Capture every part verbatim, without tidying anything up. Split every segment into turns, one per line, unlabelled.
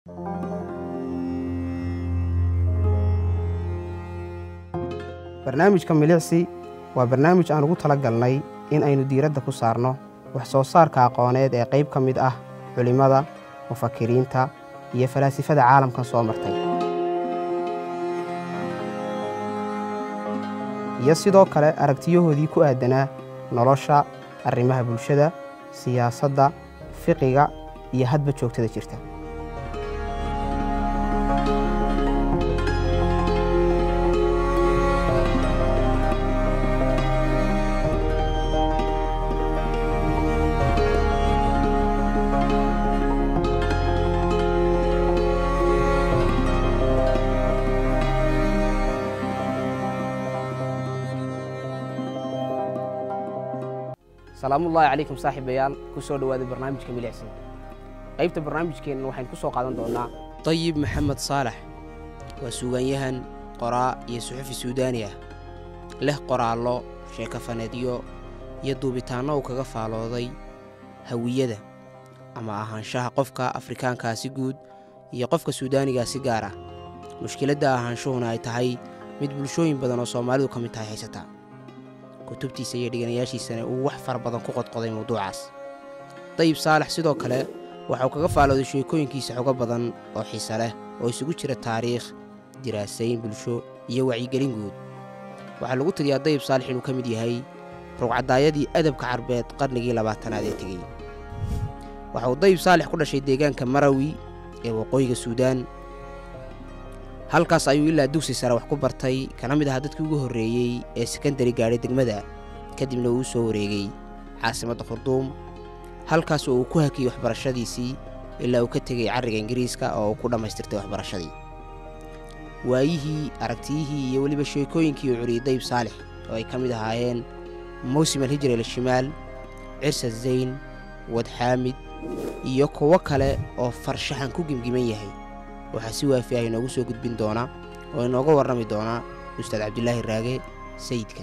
barnaamijka milicsi waa barnaamij aan ugu talagalnay in aynu diiradda ku saarno wax soo saarka aqooneed ee qayb ka mid ah culimada mufakiriinta iyo falaasifada caalamkan soo martay iyo sidoo kale aragtiyahoodii ku aadanaa nolosha arrimaha bulshada siyaasadda fiqiga iyo hadba joogtada jirta سلام الله عليكم صاحب بيال كسو دواده برنامجka milicsi qaybta barnaamijkeena waxaan ku soo qaadan doonaa
طيب محمد صالح وسوغانيهان قراء iyo suxufi Suudaani ah leh qoraallo sheeko faneediyo iyo duubitaano uu kaga faalooday hawiyada ama ahaanshaha qofka Afrikaanka si guud iyo qofka Suudaaniga si gaar ah mushkiladda ahaanshuhuna ay tahay mid bulshooyin badan oo Soomaalidu ka mid tahay haysata kutubtiisa iyo dhiganayaashiisana uu wax far badan ku qodqoday mawduucaas طيب صالح sidoo kale waxa uu kaga faalooday sheekooyinkiisa xogo badan oo xiiso leh oo isugu jira taariikh diraasayn bulsho iyo wacyigelin guud waxa lagu tiriyaa طيب صالح inuu ka mid yahay rugcadaayadii adabka carbeed qarnigii labaatanaad ee tagay waxa uu طيب صالح ku dhashay deegaanka Marawi ee waqooyiga Suudaan halkaas ayuu ilaa dugsi sare wax ku bartay kana mid ah dadkii ugu horeeyay ee secondary gaaray degmada kadibna uu soo wareegay caasimadda Khartoum halkaas oo uu ku hakiyay waxbarashadiisii ilaa uu ka tagay cariga Ingiriiska oo uu ku dhamaystirtay waxbarashadii waayihii aragtiyihii iyo waliba sheekooyinkii uu curiyay طيب صالح oo ay ka mid ahaayeen موسم الهجرة للشمال عرس الزين ود حامد iyo kuwa kale oo farshaxan ku gimgiman yahay waxa si waafiya inoogu soo gudbin doona oo inooga warrami doona Ustaad Cabdullaahi Raage Sayidka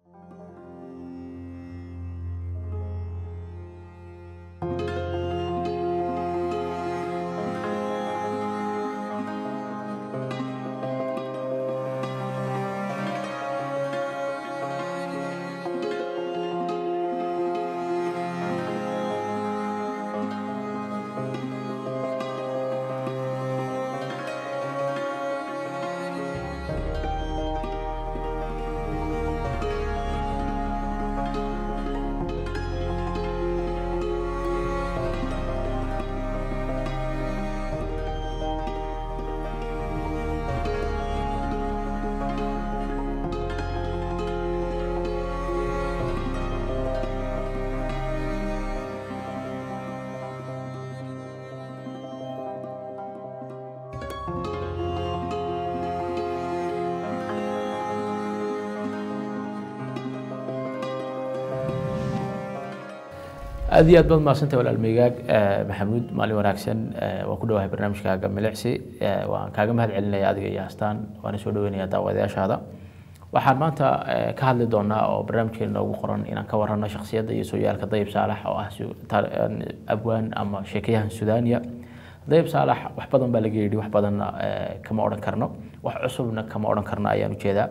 أدي أدبل ما سنت ولا الميجاج محمود مالي وناكسن وكله هاي برنامج كاجا ملعسي وكاجا مهد علنا أدي ياستان وأنا سو دويني أدا وذاش هذا waxaan maanta ka hadli doonaa oo barnaamijkeena ugu qoran inaan ka warrano shakhsiyadda iyo sooyaalka طيب صالح oo ah abwaan ama sheekayahan Suudaaniya طيب صالح wax badan baa laga yiri wax badan kama oran karno wax cusubna kama oran karno ayaan u jeedaa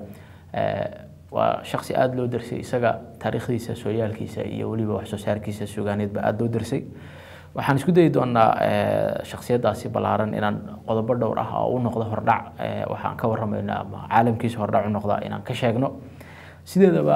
waa shakhsi aad loo darsay isaga taariikhdiisa sooyaalkiisa iyo waliba wax soo saarkiisa suugaaneed ba aad loo darsay waxaan isku dayi doonaa shakhsiyadaasi balaaran inaan qodobo dhowr ah oo u noqdo hordhac waxaan ka warramaynaa ama caalamkiisa hordhac u noqda inaan ka sheegno sideedaba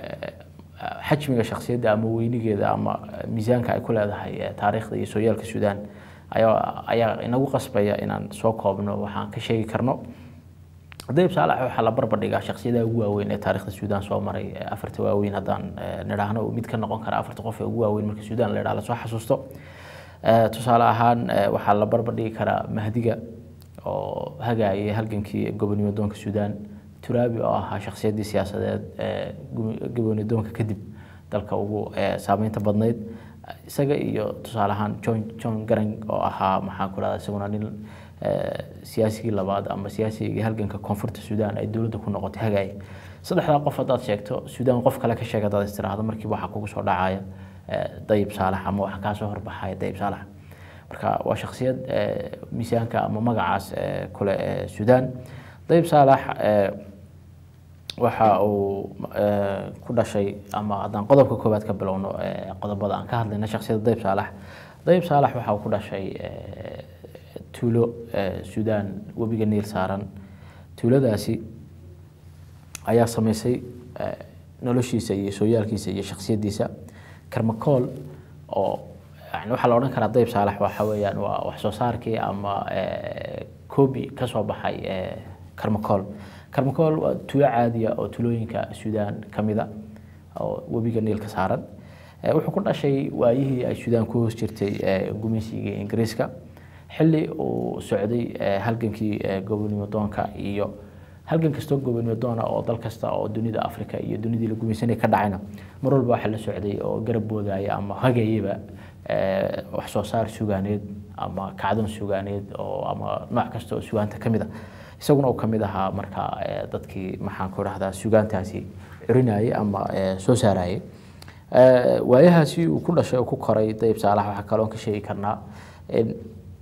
xajmiga shakhsiyadda ama weynigeeda ama miisaanka ay ku leedahay taariikhda iyo sooyaalka Suudaan ayaa ayaa inagu qasbaya inaan soo koobno waxaan ka sheegi karno طيب صالح waxa la barbar dhigaa shakhsiyadaha ugu waaweyn ee taariikhda Suudaan soo maray afarta waaweyn hadaan nidhaahno mid ka noqon kara afarta qof ee ugu waaweyn marka Suudaan la yiraahdo soo xasuusto tusaale ahaan waxa la barbar dhigi kara Mahdiga oo hagaayay halgankii gobonimo doonka Suudaan Turaabi oo ahaa shakhsiyadii siyaasadeed ee gobonimo doonka kadib dalka ugu saameynta badneyd isaga iyo tusaale ahaan John John Garang oo ahaa maxaa ku raadayay isaguna nin siyaasigii labaad ama siyaasigii halganka koonfurta Suudaan ay dawladda ku noqotay hagaay saddexda qof hadaad sheegto Suudaan qof kale ka sheegay dad istiraahdo markii waxa kugu soo dhacaya طيب صالح ama waxa ka soo horbaxay طيب صالح marka waa shakhsiyad miisaanka ama magacaas kule Suudaan. Dayib Saalax waxa uu ku dhashay ama haddaan qodobka koowaad ka bilowno qodobada aan ka hadlayna shakhsiyadda Dayib Saalax. Dayib Saalax waxa uu ku dhashay tuulo Suudaan webiga Niil saaran. tuuladaasi ayaa samaysay noloshiisa iyo sooyaalkiisa iyo shakhsiyadiisa. Karmakool oo yani waxa la oran karaa Dayib Saalax waxa weeyaan waa wax soo saarkii ama koobi ka soo baxay Karmakool. Karmakool waa tuulo caadi ah oo tuulooyinka Suudaan kamida oo webiga Niil ka saaran. wuxuu ku dhashay waayihii ay Suudaan ku hoos jirtay gumeysiga Ingiriiska xilli uu socday halgankii gobonimo doonka iyo halgan kasta gobonimo doona oo dal kasta oo dunida Afrika iyo dunidii la gumeysanay ka dhacayna mar walba waxa la socday oo garab boodaya ama hagayaba wax soo saar suugaaneed ama kacdan suugaaneed oo ama nooc kasta oo suugaanta kamid ah isaguna oo kamid ahaa marka dadkii maxaan ku raahdaa suugaantaasi cirinayay ama soo saarayay. waayahaasi uu ku dhashay oo ku koray Dayib Saalax waxa kale oo ka sheegi karnaa in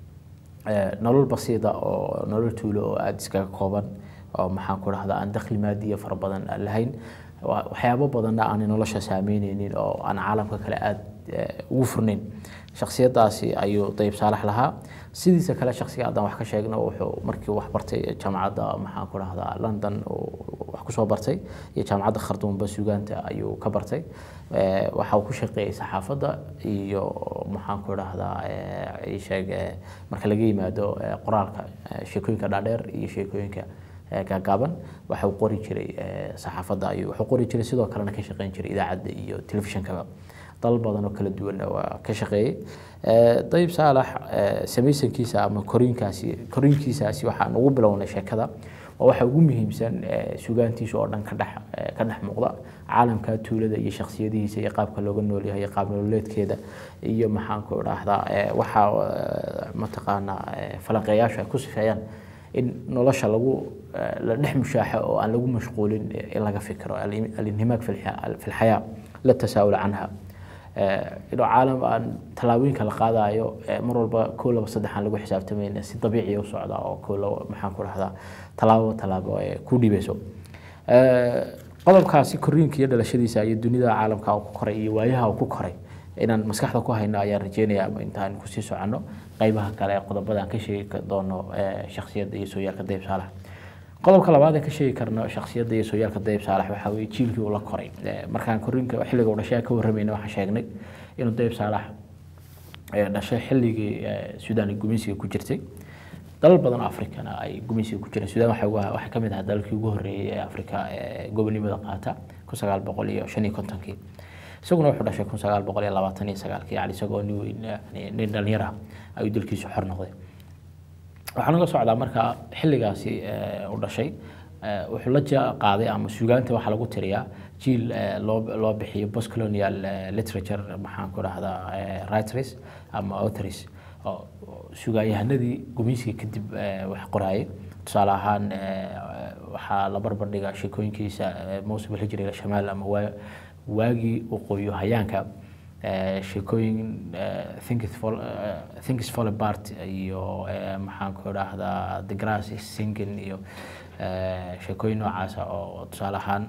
nolol basiida oo nolol tuulo oo aad iskaga kooban oo maxaan ku raahdaa aan dakhli maadiya fara badan lahayn waxyaabo badan aan nolosha saameynaynin oo aan caalamka kale aad ugu furnayn. shakhsiyadaasi ayuu Dayib Saalax lahaa. sidiisa kale shakhsiga adan wax ka sheegno wuxuu markii wax bartay jaamacadda maxaan ku raahdaa London oo wax ku soo bartay iyo jaamacadda Khartoum ba suugaanta ayuu ka bartay. waxa uu ku shaqeeyay saxaafadda iyo maxaan ku raahdaa ay sheeg marka laga yimaado qoraalka sheekooyinka dhaadheer iyo sheekooyinka gaaban waxa uu qori jiray saxaafadda ayuu wuxuu qori jiray sidoo kalena ka shaqeyn jiray idaacadda iyo telefishinka dal badan oo kala duwan waa ka shaqeeyay. Dayib Saalax samaysankiisa ama koriinkaasi koriinkiisaasi waxaan ugu bilownay sheekada oo waxa ugu muhiimsan suugaantiisa oo dhan ka dhax ka dhax muuqda caalamka tuulada iyo shakhsiyadiisa iyo qaabka looga nool yahay qaab nololeedkeeda iyo maxaan ku raahdaa waxa mataqaana falanqeeyaasha ku sifeeyaan in nolosha lagu la dhex mushaaxo oo aan lagu mashquulin in laga fikiro al-inhimaak fi al-hayaa la tasaawul canha. إنه عالم أن تلاوين كلا قاعدة أيو مرة الب كل بصدق عن لجو حساب تمين سي طبيعي وصعدة أو كل محن كل هذا تلاو تلاو كودي بيسو قلب كاسي كورين كيدا لشدي ساي الدنيا عالم كاو كوري وياها وكوري إن مسكحة كوها إن أيار رجيني إنتهى نكسيسو عنه قيبها كلا قلب بدن كشيء دونه شخصية يسوع يركض Dayib Saalax. قلب كلا بعد كشيء كرنا شخصية يسوع يركض Dayib Saalax وحاول يشيل ولا كوري مركان كورين كحلقة ولا شيء كورمينه وحشاقني إنه Dayib Saalax نشأ حلقة سودان الجميسي كوجرتي دل بدن أفريقيا أي جميسي كوجرة السودان وحوا وحكمت هذا الكيجوري أفريقيا جوبني بدقاتها كسجال بقولي شني كنتنكي سوقنا وحنا شيء كسجال بقولي لبعتني سجال كي على سجوني يعني ندلنيرها أو يدل كيس حر نقضي وحنا قصوا على مركا حلقاسي ولا شيء وحلجة قاضي أما سجانته وحلقوا تريا جيل لو لو بحي بوست كولونيال ليتراتشر محن كره هذا رايتريس أما أوتريس سجايا هندي قميصي كتب وحقراي تصالحان وحال بربردقة شكوين كيسا موسم الهجرة إلى الشمال أما واجي وقوي هيانك شكوين think it's fall think it's fall apart يو محن كره هذا the grass is sinking يو sheekooyin noocaas oo tusaalahaan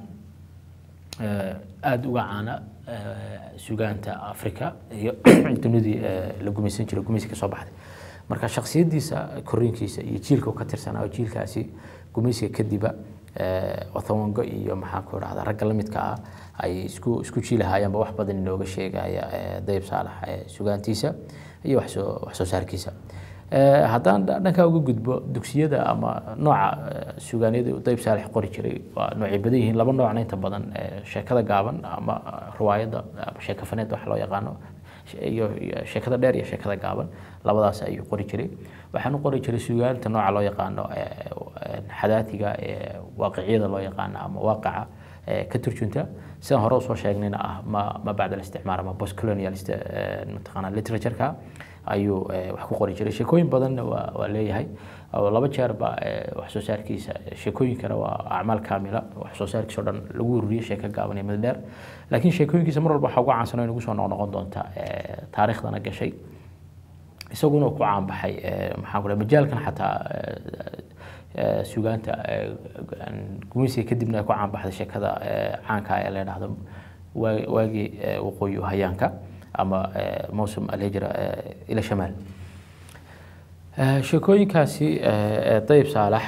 aad uga caana suugaanta Afrika iyo dunidii la gumeysan jiray gumeysiga soo baxday marka shakhsiyadiisa koriinkiisa iyo jiilka ka tirsanaa jiilkaasi gumeysiga kadiba Wathawango iyo maxaa ku raahdaa rag la midka ah ay isku isku jiilahayaan wax badan inooga sheegaya Dayib Saalax suugaantiisa iyo wax soo wax soo saarkiisa. haddaan dhanka uga gudbo dugsiyada ama nooca suugaaniyada Dayib Saalax qori jiray waa nooc badan yihiin laba noocna inta badan sheekada gaaban ama riwaayada ama sheeko faneed wax loo yaqaano iyo sheekada dheer iyo sheekada gaaban labadaas ayuu qori jiray waxaan qori jiray suugaanta nooca loo yaqaano xadaatiga waaqiciyada loo yaqaano ama waaqaca ka turjunta sidaan hore u soo sheegnayna ah ma ma bacda isticmaar ama post colonial mataqaana literature-ka ayuu wax ku qori jiray sheekooyin badan waa leeyahay oo laba jeer ba wax soo saarkiisa sheekooyinkana waa acmaal kaamila wax soo saarkiisa dhan lagu ururiyay sheeko gaaban iyo mid dheer laakiin sheekooyinkiisa mar walba waxa ugu caansan inuu soo noqon doonta taariikhdana gashay isaguna ku caan baxay maxaan ku dhahay majaalkan xataa suugaanta gumeysiga kadibna ku caan baxday sheekada caanka ee la yiraahdo waagi waqooyi hayaanka ama mawsim al-hijra ila shamaal sheekooyinkaasi Dayib Saalax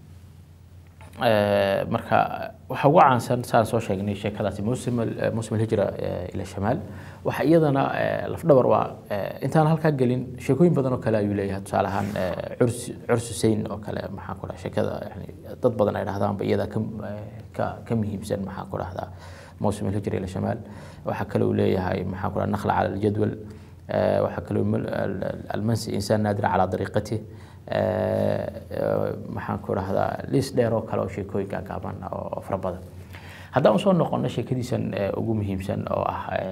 marka waxa ugu caansan saan soo sheegnay sheekadaasi mawsim mawsim al-hijra ila shamaal waxa iyadana laf dhabar waa intaan halka galin sheekooyin badan oo kale ayuu leeyahay tusaalahan curs curs Hussein oo kale maxaan ku dhahay sheekada yani dad badan ay dhahdaan ba iyada ka ka muhiimsan maxaan ku dhahdaa موسم الهجرة إلى شمال وحكلوا لي هاي محاكرة النخلة على الجدول وحكلوا المنسي إنسان نادر على طريقته محاكرة هذا ليس ديرو كلو شيء كوي كعبان أو فربضة هذا أصلا نقولنا شيء كذي سن أقومهم سن أو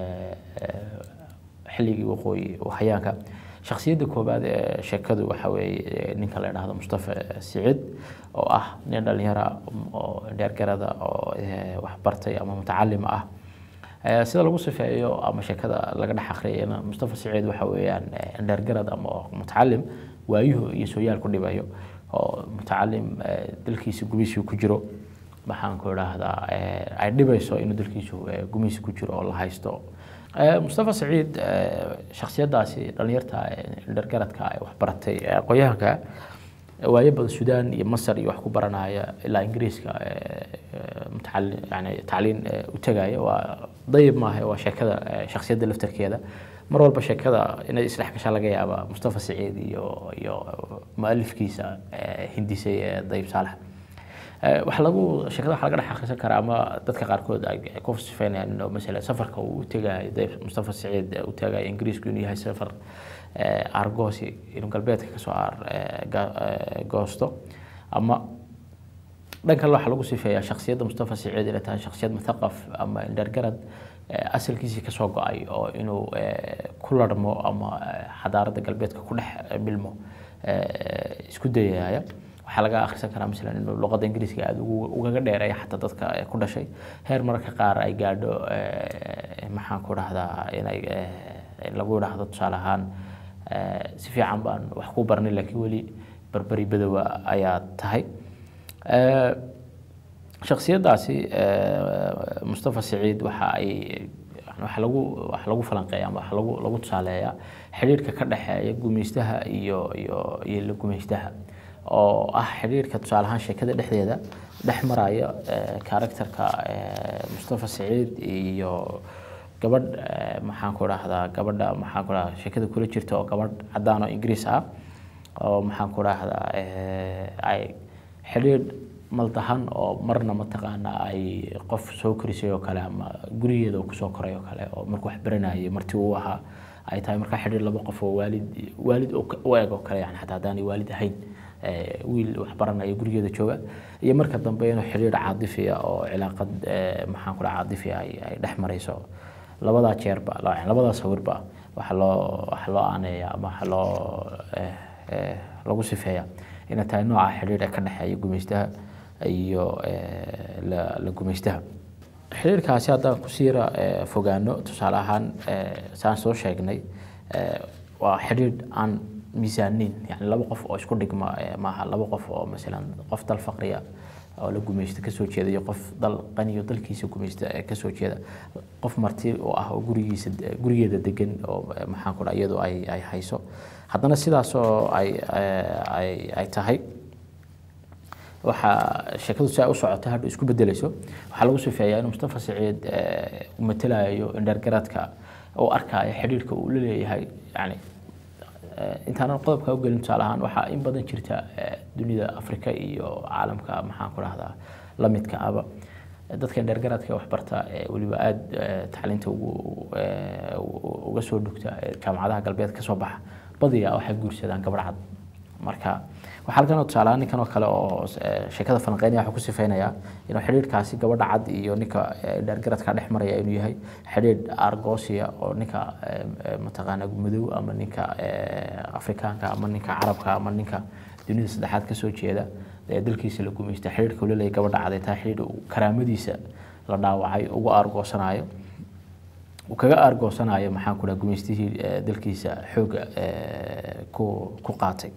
حلي وقوي وحياك شخصية كوباد شكده وحوي نكلا هذا مصطفى سعيد أو أه نقدر نرى أو دير كذا أو وحبرتي أما متعلم أه سيدا لو وصف أيو أما شكده لقنا حقيقي أنا مصطفى سعيد وحوي يعني دير كذا أما متعلم وأيه يسويال كل بأيو أو متعلم دلكيس جوبيسو كجرو بحان كل هذا عندي بيسو إنه دلكيسو جوبيسو كجرو الله هايستو مصطفى سعيد شخصية داسي دلنيرتها درجتها وحبرتي قويها ويبقى السودان مصر يحكوا برنايا إلى إنجليز متعلم يعني تعليم وتجاي وضيب ما هي وشكذا شخصية دلفتر كذا مرة والبشر كذا إن إصلاح كشلا جاي أبا مصطفى سعيد يو يو مؤلف كيسة هندسية ضيب صالح وحلقوا شكله حلقة حقيقة كرامة تذكر قاركود كوف سفين إنه مثلا سفر كو تجا ضيف مصطفى سعيد وتجا إنجليز كوني هاي سفر أرجوسي إنه قلبيت كسوار جوستو أما ذاك الله حلقوا سفيا شخصية مصطفى سعيد اللي تها شخصية مثقف أما الدرجات أصل كيسي كسوق أي أو إنه كل رمو أما حضارة قلبيت كله بالمو إسكودية هاي حلقة آخر سنة كان مثلاً إنه اللغة الإنجليزية عاد وجا دير أي حتى تذكر كل شيء هير مرة كقار أي قادو محن كورة هذا يعني لقول هذا تصالحان سفي عمبان وحكو برني لك ولي بربري بدوا آيات تهاي شخصية داسي مصطفى سعيد وحاي وحلقوا وحلقوا فلانقيا وحلقوا لقوا تصالحيا حرير ككرده يقوم يستها يو يو يلقوم يستها oo ah xiriirka tusaalahan sheekada dhexdeeda dhex maraya karakterka Mustafa Saciid iyo gabadh maxaan ku raahdaa gabadha maxaan ku raahdaa sheekada kula jirta oo gabadh cadaan oo Ingiriis ah oo maxaan ku raahdaa ay xiriir maltahan oo marna ma taqaana ay qof soo korisay oo kale ama gurigeeda ku soo koray oo kale oo markuu wax baranayay martii uu ahaa ay tahay marka xiriir laba qof oo waalid waalid oo eeg oo kale yani xataa hadaan waalid ahayn wiil wax baranaya gurigeeda jooga iyo marka dambe inuu xiriir caadifi ah oo cilaaqad maxaan ku raacaa caadifi ay dhex marayso labada jeerba labada sawirba waxa loo waxa loo aaneeyaa ama waxa loo lagu sifeeyaa in tahay nooca xiriir ka dhaxeeya gumeystaha iyo la gumeystaha xiriirkaasi hadda ku siira fogaano tusaale ahaan saan soo sheegnay waa xiriir aan ميزانين يعني لو قف أو شكون ديك ما ما لو قف أو مثلا قف ضل فقرية أو لو جميشت كسوة كذا يقف ضل غني وضل كيس جميشت كسوة كذا قف مرتي أو أو جوري سد جوري هذا دقن أو محن كل أيده أي أي حيسو حتى أنا سيدا سو أي أي أي تهي وح شكله ساعة وساعة هذا إسكو بدلسه وحلو سفيا أنا مصطفى سعيد ومثلا يو إندرجرات كا أو أركا حريرك وللي هاي يعني intaan qodob ka ogalin salahan waxa in badan jirta dunida Afrika iyo caalamka maxaan ku raahdaa la midka aba dadka dhergaradka wax barta waliba aad tacliinta ugu uga soo dhugta jaamacadaha galbeed ka soo baxa badiyaa waxay guursadaan gabar cad marka waxa halkan oo salahan kan oo kale oo sheekada falanqeynaya waxa ku sifeynaya inuu xiriirkaasi gabadha cad iyo ninka dhergaradka dhex maraya inuu yahay xiriir argosiya oo ninka mataqaana madow ama ninka Afrikaanka ama ninka Carabka ama ninka dunida saddexaad ka soo jeeda dalkiisa la gumeystay xiriirka uu leeyahay gabadha cad ee taa xiriir karaamadiisa la dhaawacay ugu argosanayo uu kaga argoosanayo maxaan ku dhahay gumeystihii dalkiisa xooga ku ku qaatay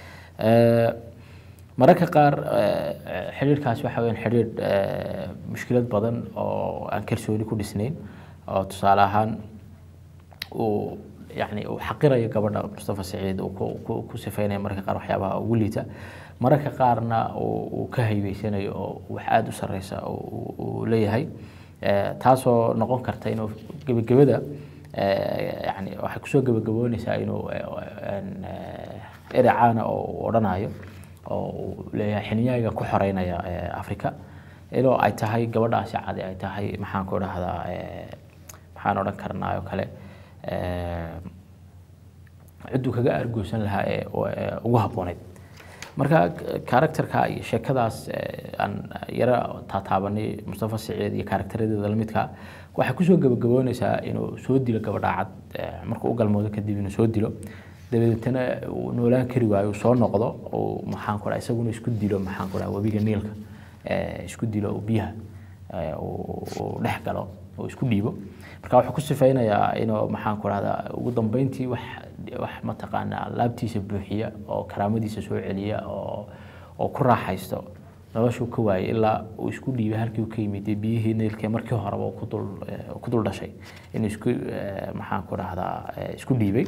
mararka qaar xiriirkaas waxa weeyaan xiriir mushkilad badan oo aan kalsooni ku dhisnayn oo tusaale ahaan uu يعني وحقيرة قبلنا مصطفى سعيد وكوسفينا مركز قار وحيابها وليته مركز قارنا وكهي بيسنا وحاد وسريسة وليه هاي تاسو نقول كرتين قبل قبل يعني وحكسو قبل قبل نساء إنه إرعانا أو رنايو أو ليه حنيا كحرينا يا أفريقيا إلو أي تهاي قبل عشان عادي أي تهاي محن كورة هذا محن ورن كرنايو كله عدو كجا أرجوسن لها وهبونيد مركا كاركتر كاي شكداس أن يرى تعتبرني مصطفى سعيد يكاركتر ده ظلمت كا وحكوسو جب جبونيسا إنه سودي لك بدعات مركو أقل موضة كدي إنه سودي له ده تنا ونولان كريواي وصار نقضة ومحن كورا يسوون يسكت له محن كورا وبيجي نيلك يسكت له وبيها ونحكي له ويسكت ديبه marka waxa ku sifeynaya inuu maxaan ku raada ugu dambeyntii wax wax ma taqaana laabtiisa buuxiya oo karaamadiisa soo celiya oo oo ku raaxaysto noloshu ka waayay ilaa uu isku dhiibay halkii uu ka yimid biyihii neelkee markii horeba ku dul ku dul dhashay inuu isku maxaan ku raada isku dhiibay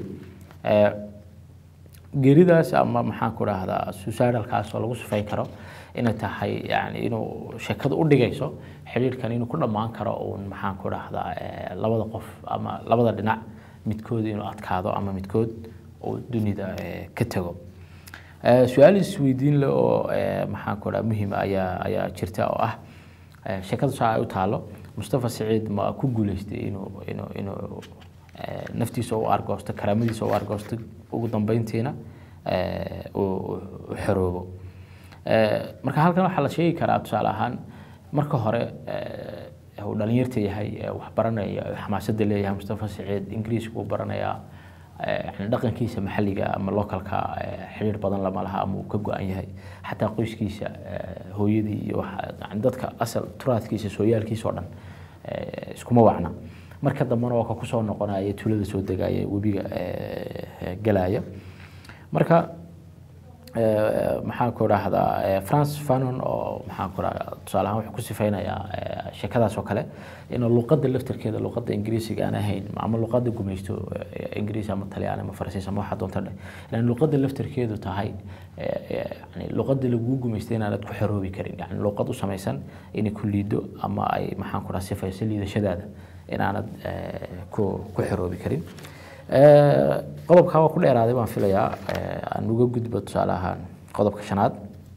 geeridaas ama maxaan ku raada suicidalkaas oo lagu sifeyn karo inay tahay yani inuu sheekada u dhigayso xiriirkan inuu ku dhamaan karo oo maxaan ku raahdaa labada qof ama labada dhinac midkood inuu adkaado ama midkood oo dunida ka tago su'aal isweydiin leh oo maxaan ku raahdaa muhiim ayaa ayaa jirta oo ah sheekada soo u taalo Mustafa Saciid ma ku guuleystay inuu inuu inuu naftiisa u argoosto karaamadiisa u argoosto ugu dambeyntiina oo xiroobo marka halkan waxa la sheegi karaa tusaale ahaan marka hore uu dhalinyarta yahay wax baranaya xamaasada leeyahay Mustafa Saciid Ingiriisku baranaya يعني دقن كيسة محلية أما لوكالكا حرير بدن لما لها أمو كجوا أيها حتى قيس كيسة هو يدي عندك أصل تراث كيسة سويال كيسة ورن سكما وعنا مركز دمنا وكاكوسا ونقنا يتولد سود دقاية وبيجا جلاية مركز maxaan ku raahdaa France Fanon oo maxaan ku raahdaa tusaale ahaan wuxuu ku sifeynaya sheekadaas oo kale in luqadda laftirkeeda luqadda Ingiriisiga aan ahayn ama luqadda gumaysto Ingiriisi ama Talyaani ama Faransiis ama waxa doonta in luqadda laftirkeedu tahay yani luqadda lagu gumaystay inaad ku xiroobi karin yani luqad u samaysan in ku liido ama ay maxaan ku raahdaa sifayso liidashadaada in aanad ku ku xiroobi karin qodobka waa ku dheeraaday baan filayaa aan uga gudbo tusaale ahaan qodobka shanaad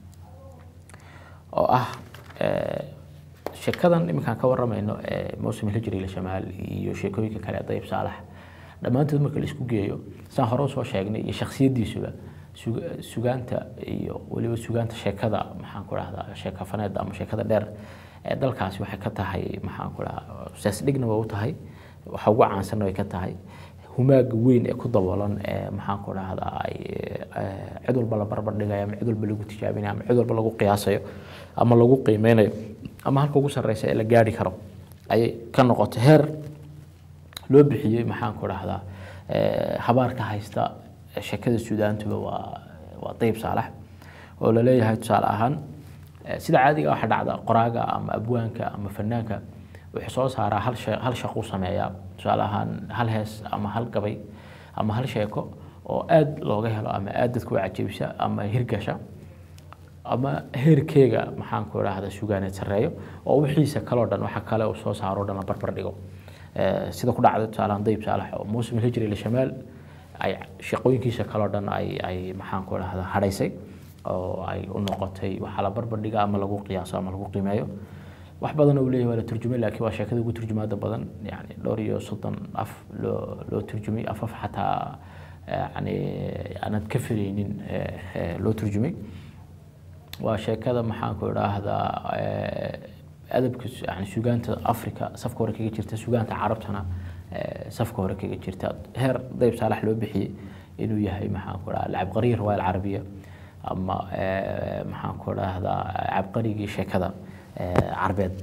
oo ah sheekadan iminkaan ka waramayno mawsim hijri shamaal iyo sheekooyinka kale Dayib Saalax dhamaantood marka la isku geeyo saan hore soo sheegnay iyo shakhsiyadiisuba sugaanta iyo waliba sugaanta sheekada maxaan ku raahdaa sheeka faneed ama sheekada dheer ee dalkaasi waxay ka tahay maxaan ku raahdaa saas dhigna waa u tahay waxa ugu caansan way ka tahay humaaga weyn ee ku daboolan ee maxaan ku raahdaa ay cid walba la barbar dhigayo ama cid walba lagu tijaabinayo ama cid walba lagu qiyaasayo ama lagu qiimeynayo ama halka ugu sarreeya ee la gaari karo ay ka noqoto heer loo bixiyay maxaan ku raahdaa habaarka haysta sheekada Suudaantuba waa waa Dayib Saalax oo la leeyahay tusaale ahaan sida caadiga waxa dhacda qoraaga ama abwaanka ama fanaanka wuxuu soo saaraa hal shay hal shaqo sameeya tusaale ahaan hal hees ama hal gabay ama hal sheeko oo aad looga helo ama aad dadku caajibisa ama hirgasha ama heerkeega maxaan ku raahdaa sugaaneed sareeyo oo wixiisa kala dhan waxa kale oo soo saaro dhan la barbar dhigo sida ku dhacday tusaale ahaan Dayib Saalax oo mawsim hijri shamaal ay shaqooyinkiisa kala dhan ay ay maxaan ku raahdaa hadaysay oo ay u noqotay waxa la barbar dhiga ama lagu qiyaaso ama lagu qiimeeyo wax badan oo leeyahay wala turjumay laakiin waa sheekada ugu turjumaada badan yani dhowr iyo soddon af loo loo turjumay af af xataa yani aanad ka filaynin loo turjumay waa sheekada maxaan ku raahdaa adabka yani suugaanta Afrika safka hore kaga jirta suugaanta Carabtana safka hore kaga jirta heer Dayib Saalax loo bixiyay inuu yahay maxaan ku raahdaa cabqari riwaayad carabiya ama maxaan ku raahdaa cabqarigii sheekada عربيد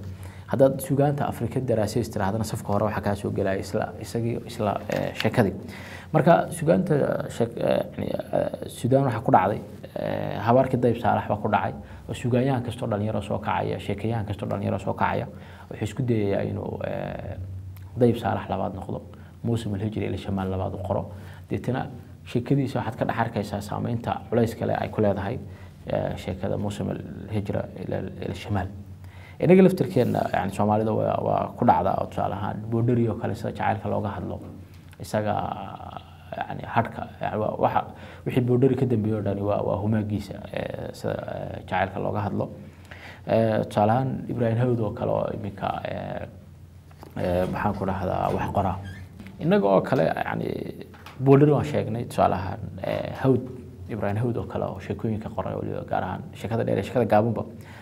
haddaad suugaanta afrika daraasayis tirahdana safka hore waxaa kaa soo gelaya isla isagii isla sheekadii marka suugaanta suudaan waxaa ku dhacday habaarkii dayb saalax baa ku dhacay oo suugaanyahan kastoo dhalinyaro soo kacaya sheekayahan kastoo dhalinyaro soo kacaya wuxuu isku dayayaa inuu dayb saalax labaad noqdo muusim alhijri ila shamaal labaad u qoro deetana sheekadiisa waxaad ka dhex arkaysaa saameynta culays kale ay ku leedahay sheekada muusim alhijra ila shamaal inaga laftirkeena yani Soomaalida waa ku dhacda oo tusaale ahaan boodhari oo kale sida jacaylka looga hadlo isaga yani hadka waxa wixii boodhari ka dambeeyo dhani waa waa humaagiisa sida jacaylka looga hadlo tusaale ahaan Ibrahim Hawd oo kale oo imika maxaan ku dhahdaa wax qoraa inaga oo kale yani boodhari waan sheegnay tusaale ahaan Hawd Ibrahim Hawd oo kale oo sheekooyinka qoray oo gaar ahaan sheekada dheer sheekada gaabanba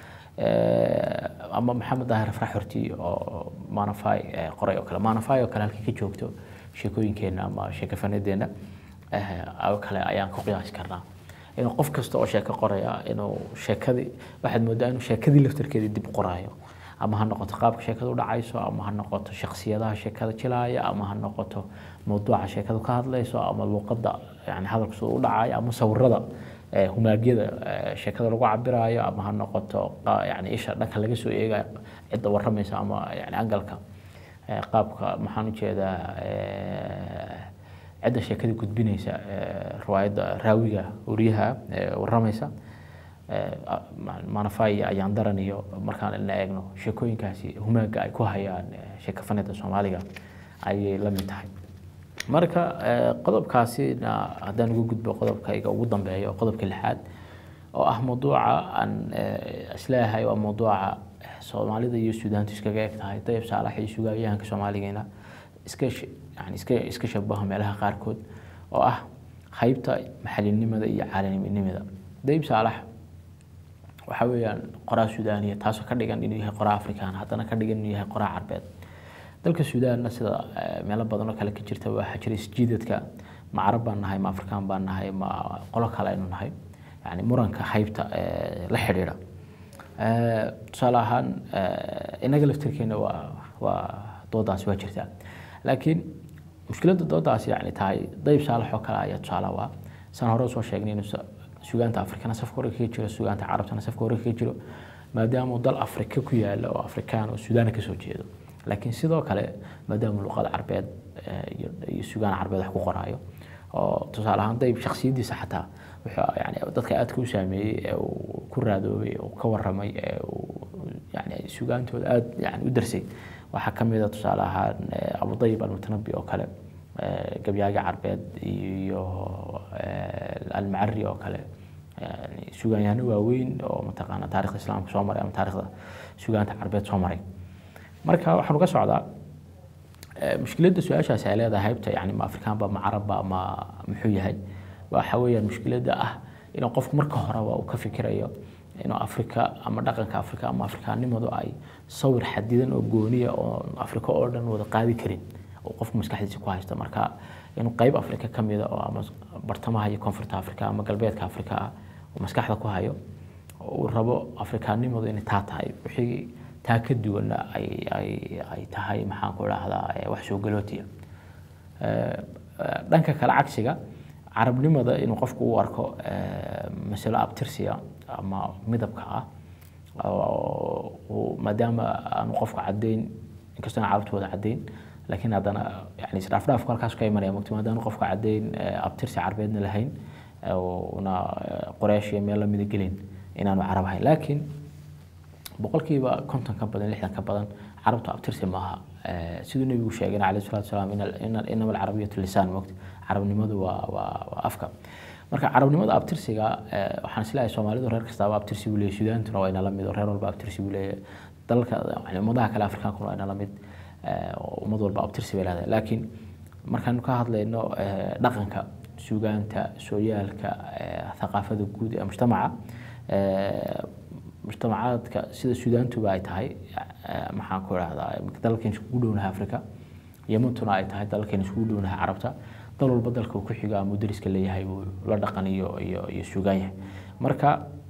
ama maxamed daahir farax horti oo maanafay qoray oo kale maanafay oo kale halkii ka joogto sheekooyinkeena ama sheeko fanadeena oo kale ayaan ku qiyaas karnaa inuu qof kasta oo sheeko qoraya inuu sheekadii waxaad moodaa inuu sheekadii laftirkeedii dib qoraayo ama ha noqoto qaabka sheekadu u dhacayso ama ha noqoto shakhsiyadaha sheekada jilaaya ama ha noqoto mawduuca sheekadu ka hadlayso ama luqadda yani hadalku soo u dhacayo ama sawirada humaagyada sheekada lagu cabirayo ama ha noqoto yani isha dhanka laga soo eegayo cid waramaysa ama yani angalka qaabka maxaan u jeedaa cid sheekada gudbinaysa riwaayada raawiga wariyaha waramaysa maanafay ayaan daraniyo markaan la eegno sheekooyinkaasi humaaga ay ku hayaan sheeko fanada Soomaaliga ayay la mid tahay marka qodobkaasina haddaan ugu gudbo qodobkayga ugu dambeeyo qodobka lixaad oo ah mawduuca aan islaahay waa mawduuca Soomaalida iyo Suudaanta iskaga eg tahay dayb saalax iyo suugaanyahanka Soomaaligeena iska yani iska iska shabaha meelaha qaarkood oo ah qaybta maxallinimada iyo caalamiinimada dayb saalax waxa weeyaan qoraa Suudaaniya taasoo ka dhigan inuu yahay qoraa Afrikaan haddana ka dhigan inuu yahay qoraa Carbeed dalka Suudaan sida meelo badan oo kale ka jirta waxa jira isjiidadka ma Carab baan nahay ma Afrikaan baan nahay ma qolo kale aynu nahay yani muranka qaybta la xiriira ee tusaale ahaan inaga laftirkeena waa waa doodaas waa jirta laakiin mushkiladda doodaas yani tahay dayb saalax oo kale ayaa tusaale waa san hore soo sheegnay inuu suugaanta Afrikana safka hore ka jiro suugaanta Carabtana safka hore ka jiro maadaama dal Afrika ku yaala oo Afrikaan oo Suudaan ka soo jeedo laakiin sidoo kale maadaama luqada Carbeed iyo suugaan Carbeed wax ku qoraayo oo tusaale ahaan dayb shakhsiyadiisa xataa waxa yani dadka aad ku saameeyay oo ku raadoobay oo ka waramay yani suugaantooda aad yani u darsay waxa kamid ah tusaale ahaan Abu Dayb al-Mutanabbi oo kale gabyaaga Carbeed iyo al-Ma'arri oo kale yani suugaanyahano waaweyn oo mataqaana taariikhda islaamka soo maray ama taariikhda suugaanta Carbeed soo maray marka waxaan uga socdaa mushkiladda su'aashaas ay leedahay haybta yani ma Afrikaan ba ma Carab ba ma muxuu yahay waxa weeyaan mushkiladda ah inuu qofku marka hore waa uu ka fikirayo inuu Afrika ama dhaqanka Afrika ama Afrikaanimadu ay sawir xadidan oo gooniya oo Afrika oo dhan wada qaadi karin oo qofku maskaxdiisa ku haysto marka inuu qayb Afrika kamid ah oo ama bartamaha iyo koonfurta Afrika ama galbeedka Afrika oo maskaxda ku hayo oo rabo Afrikaanimadu inay taa tahay wixii taa ka duwan ay ay ay tahay maxaan ku raahdaa wax soo galootiya dhanka kale cagsiga Carabnimada inuu qofku u arko mas'ala abtirsiya ama midabka ah oo maadaama aanu qofku cadeyn inkastoo Carabtooda cadeyn laakiin hadana yani israaf dhaaf halkaas ka imanaya mugti maadaama qofku cadeyn abtirsi Carbeedna lahayn oo una Quraysh iyo meel la mid gelin inaanu Carab ahayn laakiin boqolkiiba konton ka badan lixdan ka badan Carabtu abtirsi maaha sidoo nabigu sheegay alayhi salaatu wasalaam in inama al-arabiyyatu lisaan waqti Carabnimadu waa waa afka marka Carabnimada abtirsiga waxaan islaahay Soomaalidu reer kasta abtirsi u leeyahay Suudaantuna waa in la mid reer walba abtirsi u leeyahay dalka yani ummadaha kale Afrikaanka waa in la mid ummad walba abtirsi bay leedahay laakiin markaan ka hadlayno dhaqanka suugaanta sooyaalka thaqaafada guud ee mujtamaca mujtamacaadka sida Suudaantu ay tahay maxaan ku raahdaa dalkan isku dhownaha Afrika Yementuna ay tahay dalkan isku dhownaha Carabta dal walba dalka ku xiga mudariska leeyahay la dhaqan iyo iyo suugaanya marka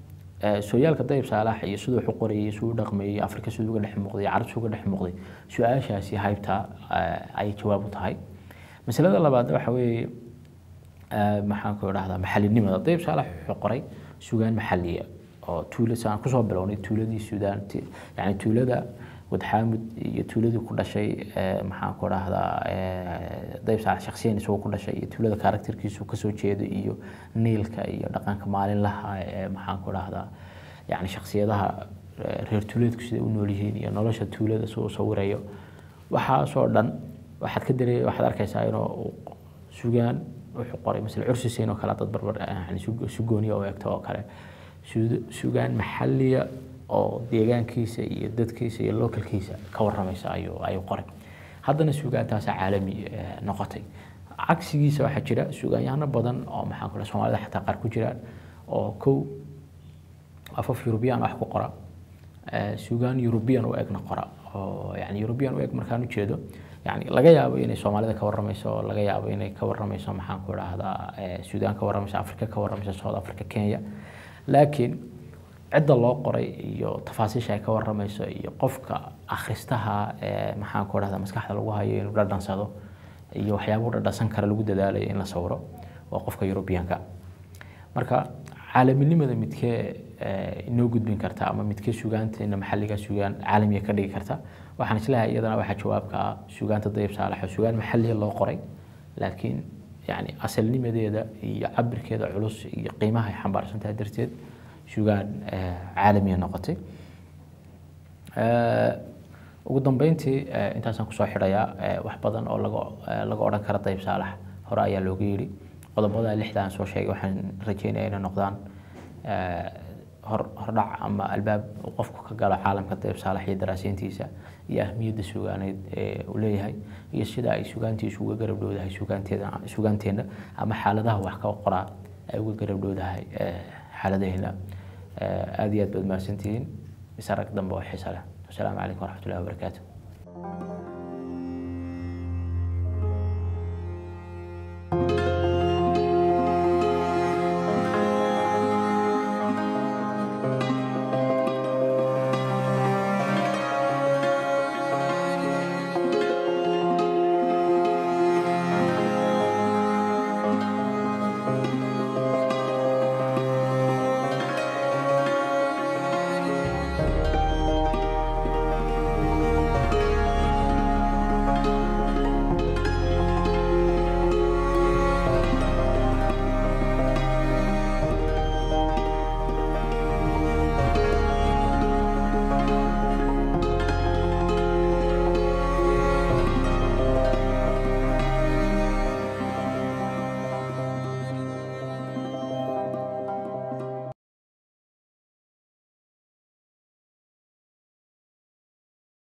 sooyaalka dayib saalax iyo siduu wax u qorayay siduu u dhaqmayay afrika siduu uga dhex muuqday carab siduu uga dhex muuqday su-aashaasi haybta ay jawaab u tahay masalada labaad waxa weeye maxaan ku idhahdaa maxallinimada dayib saalax wuxuu qoray sugaan maxalliya oo tuulo saan kusoo bilownay tuuladii suudaan yani tuulada wadxaamud iyo tuuladii ku dhashay maxaan ku idhahdaa dayib saalax shakhsiyan isagoo ku dhashay iyo tuulada karakterkiisu kasoo jeedo iyo niilka iyo dhaqanka maalinlaha ee maxaan ku idhahdaa yani shakhsiyadaha reer tuuleedku sida u nool yihiin iyo nolosha tuulada soo sawirayo waxaasoo dhan waxaad ka dareey waxaad arkaysaa inuu sugaan wuxuu qoray mesela cursiseyn oo kale dad barbar yani sugooniya oo eegto oo kale sugaan maxalliya oo deegaankiisa iyo dadkiisa iyo localkiisa ka waramaysa ayuu ayuu qoray haddana sugaantaas caalami noqotay cagsigiisa waxaa jira sugaanyahano badan oo maxaan ku Soomaalida xataa qaar ku jiraan oo kow afaf European wax ku qora sugaan European oo eegna qora oo yani European oo eeg markaan u jeedo يعني laga yaabo inay Soomaalida ka waramayso laga yaabo inay ka waramayso maxaan ku raahdaa Suudaan ka waramayso Afrika ka waramayso South Africa Kenya laakiin cidda loo qoray iyo tafaasiisha ay ka waramayso iyo qofka akhristaha maxaan ku raahdaa maskaxda lagu hayo inuu dhadhansado iyo waxyaabo dhadhansan kara lagu dadaalayo in la sawiro waa qofka European-ka marka caalamnimada midkee inoo gudbin karta ama midkee sugaanteena maxalliga sugaan caalamiga ka dhigi karta waxaan islahay iyadana waxa jawaabka ah sugaanta dayib saalax sugaan maxalli loo qoray laakiin yani asalnimadeeda iyo cabirkeeda culus iyo qiimaha ay xambaarsan tahay darteed sugaan caalamiga noqotay ugu dambeyntii intaasaan kusoo xidhayaa wax badan oo laga laga odhan kara dayib saalax hore ayaa looga yiri qodobada lixdan soo sheegay waxaan rajeynayaa inay noqdaan hor hordhac ama albaab qofku ka galo caalamka dayib saalax iyo daraasayntiisa iyo ahmiyadda sugaaneed ee uu leeyahay iyo sida ay sugaantiisu uga garab dhowdahay sugaanteeda sugaanteena ama xaaladaha wax ka qoraa ay uga garab dhowdahay xaaladaheena aad iyo aad baad mahadsantihiin isarag dambe oo xiiso leh assalaamu calaykum waraxmatullaahi wabarakaatuh